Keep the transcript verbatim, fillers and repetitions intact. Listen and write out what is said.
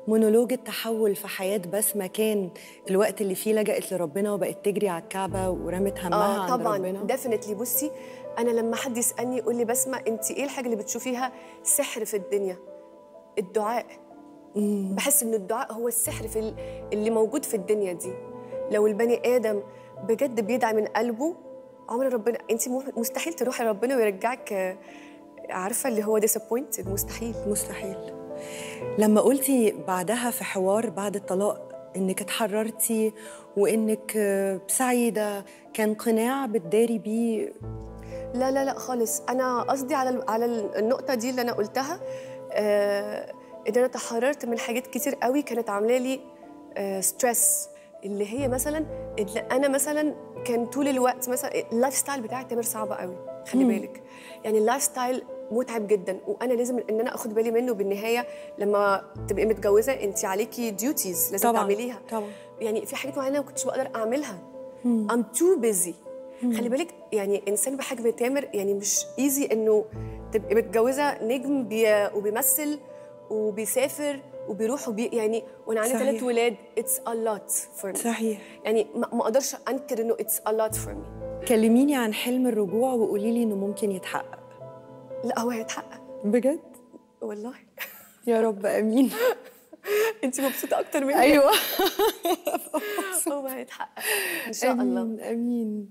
مونولوج التحول في حياة بسمة كان الوقت اللي فيه لجأت لربنا وبقت تجري على الكعبة ورمت همها آه عند طبعاً ربنا؟ ديفينتلي. بصي، أنا لما حد يسألني يقول لي بسمة أنت إيه الحاجة اللي بتشوفيها سحر في الدنيا؟ الدعاء. مم. بحس إن الدعاء هو السحر في ال- اللي موجود في الدنيا دي. لو البني آدم بجد بيدعي من قلبه، عمر ربنا أنت مستحيل تروحي ربنا ويرجعك آه، عارفة اللي هو disappointed. مستحيل. مستحيل. لما قلتي بعدها في حوار بعد الطلاق إنك اتحررتي وإنك آه، سعيدة، كان قناع بتداري بيه؟ لا لا لا خالص. انا قصدي على ال- على ال- النقطه دي اللي انا قلتها، آه ان انا تحررت من حاجات كتير قوي كانت عامله لي آه ستريس. اللي هي مثلا اللي انا مثلا كان طول الوقت مثلا اللايف ستايل بتاعي تامر صعب قوي. خلي بالك، يعني اللايف ستايل متعب جدا، وانا لازم ان انا اخد بالي منه. بالنهايه لما تبقي متجوزه انت عليكي ديوتيز لازم طبعاً تعمليها. طبعاً. يعني في حاجات معينه ما كنتش بقدر اعملها. I'm too busy. خلي بالك، يعني انسان بحجم تامر يعني مش ايزي انه تبقي متجوزه نجم بي وبيمثل وبيسافر وبيروح وبي يعني وانا عندي ثلاث صحيح. ولاد. it's a lot for me. صحيح. يعني ما ما اقدرش انكر انه it's a lot for me. كلميني عن حلم الرجوع وقولي لي إنه ممكن يتحقق. لا هو هيتحقق بجد؟ والله. يا رب امين. انت مبسوطه اكتر مني. ايوه. هو هيتحقق ان شاء الله. امين امين.